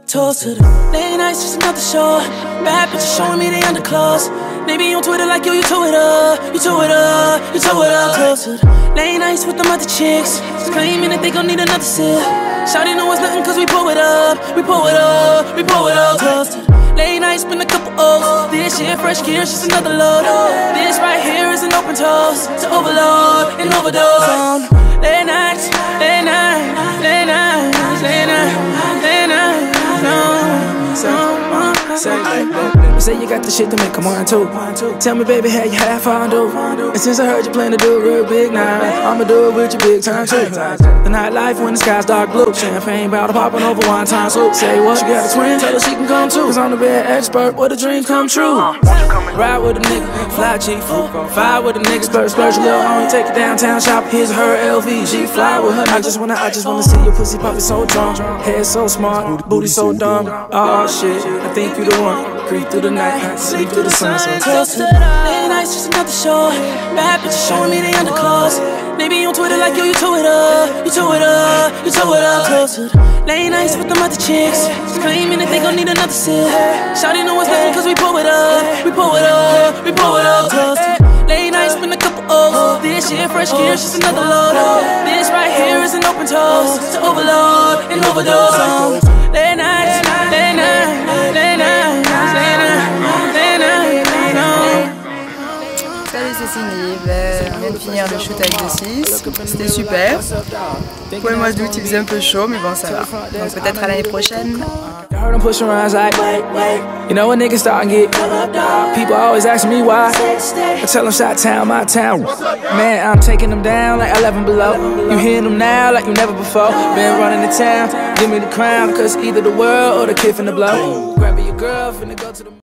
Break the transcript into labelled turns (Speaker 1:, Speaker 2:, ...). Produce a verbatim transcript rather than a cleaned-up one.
Speaker 1: Toast to the late nights, just another show. Bad bitches showing me they underclothes. They be on Twitter like, yo, you tow it up, you tow it up, you tow it up. Close to the late nights with them other chicks, claiming that they gon' need another sip. Shawty know it's nothing cause we pull it up, we pull it up, we pull it up. Close to the late nights, spend a couple O's. This shit, fresh gears, just another load. This right here is an open toast to overload and overdose on late nights, late nights, late nights, late nights, late nights. No, so, uh, say, baby, say you got the shit to make a one two. Tell me, baby, how you half on do? And since I heard you plan to do it real big now, I'ma do it with you big time too. The nightlife when the sky's dark blue, champagne bottle popping over one time soup. Say what? You got a twin, tell her she can come too. Cause I'm the bed expert, where the dreams come true. Ride with a nigga, fly cheap food. Fly with a nigga, splurge, splurge a little homie. Take it downtown, shop, his, her, L V. She fly with her. I just wanna, I just wanna see your pussy poppin' so drunk. Head so smart, booty so dumb. Oh shit, I think you the one. Creep through the night, sleep through the sun. So close to the late nights, just another show. Bad bitches showing me they underclothes. They be on Twitter like, yo, you tow it up, you tow it up, you tow it up. Close to the late nights with them other chicks, claiming that they gon' need another sip. Shawty know it's nothing cause we pull it up, we pull it up, we pull it up. Close to the late nights, spend a couple O's. This shit, fresh gears, just another load. This right here is an open toast to overload and overdose on late nights, late nights, late nights, late nights, late nights, late nights.
Speaker 2: Salut, c'est Cindy, on vient de finir le shoot avec deux six, c'était super. Pour le mois d'août il faisait un peu chaud mais bon ça va, donc peut-être à l'année prochaine.
Speaker 1: I heard them pushing around like, you know when niggas start and get, people always asking me why. I tell them shot town, my town. Man, I'm taking them down like eleven below. You hearing them now like you never before. Been running the town, give me the crown, cause either the world or the kid finna blow. Grabbing your girl, finna go to the